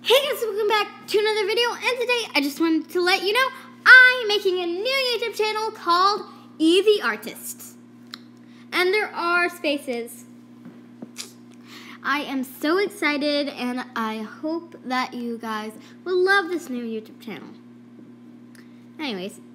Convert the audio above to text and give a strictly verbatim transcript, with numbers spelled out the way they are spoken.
Hey guys, welcome back to another video, and today I just wanted to let you know I'm making a new YouTube channel called E the Artist. And there are spaces. I am so excited, and I hope that you guys will love this new YouTube channel. Anyways,